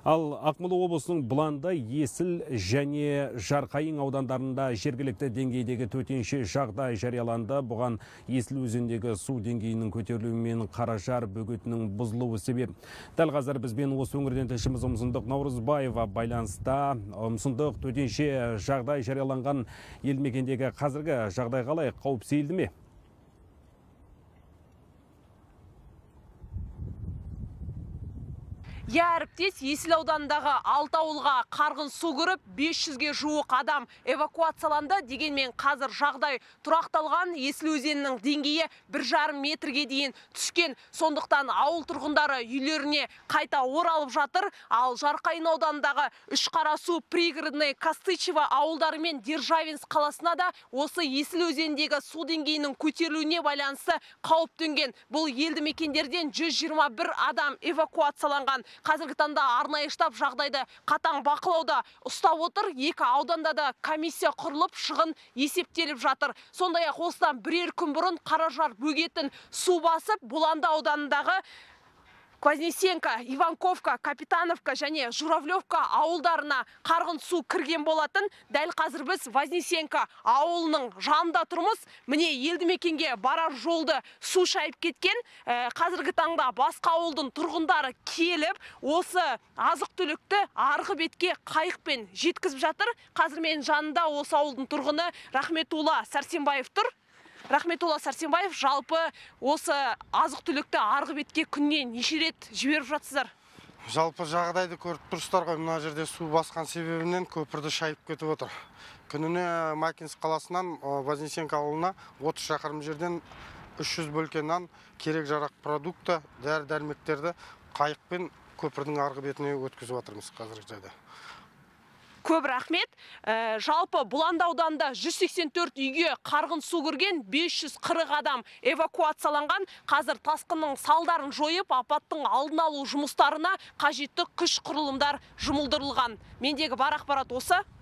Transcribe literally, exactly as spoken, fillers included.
Ал Ақмола облысының Бұланды, Есіл және Жарқайың аудандарында жергілікті деңгейдегі төтенше жағдай жарияланды. Бұған Есіл өзендегі су деңгейінің көтерілуімен Қаражар бөгетінің бұзылуы себеп. Дәл қазір бізбен осы өңірден тілшіміз Ұмсындық Наурызбаева байланыста. Ұмсындық, төтенше жағдай жарияланған елді мекендегі қазіргі жағдай қалай, қауіпсіз ме? Я әріптес, Есіл ауданындағы алты ауылға қарғын су кіріп, бес жүзге жуық адам эвакуацияланды. Дегенмен қазір жағдай тұрақталған. Есіл өзенінің деңгейі бір жарым метрге дейін түскен. Сондықтан ауыл тұрғындары үйлеріне қайта оралып жатыр. Ал Жарқайың ауданындағы Үшқарасу, Пригородный, Костычево ауылдары мен Державинск қаласына да осы Есіл өзеніндегі су деңгейінің көтерілуіне байланысты қауіп төнген. Бұл елді мекендерден жүз жиырма бір адам эвакуацияланған. Қазіргі таңда арнайы штаб жағдайды қатаң бақылауда ұстап отыр. Екі ауданда да комиссия құрылып, шығын есептеліп жатыр. Сондай-ақ осыдан бірер күн бұрын Қаражар бөгетін су басып, Бұланды ауданындағы Квазнесенко, Иванковка, Капитановка және Журавлевка ауылдарына қарғын су кірген болатын. Дәл қазір біз Вознесенко ауылының жанында тұрмыз. Міне елді мекенге барар жолды су шайып кеткен. Қазіргі таңда басқа ауылдың тұрғындары келіп, осы азық түлікті арғы бетке қайықпен жеткізіп жатыр. Қазір мен жанында осы ауылдың тұрғыны Рахметулла Сәрсенбаев тұр. Рахметулла Сәрсенбаев, жалпы осы азық түлікті арғы бетке күннен неше рет жіберіп жатсыздар? Жалпы жағдайды көріп тұрсыздар ғой, мына жерде су басқан себебінен көпірді шайып кетіп отыр. Күніне Макинск қаласынан Вознесенко ауылына отыз шақырым жерден үш жүз бөлке нан, керек жарақ продукты, дәрі-дәрмектерді қайықпен көпірдің арғы бетіне өткізіп жатырмыз қазіргі жайда. Көп рахмет. Жалпы Бұланды ауданында жүз сексен төрт үйге қарғын су кірген, бес жүз қырық адам эвакуацияланған. Қазір тасқынның салдарын жойып, апаттың алдын алу жұмыстарына қажетті күш құрылымдар жұмылдырылған. Мендегі бар ақпарат осы.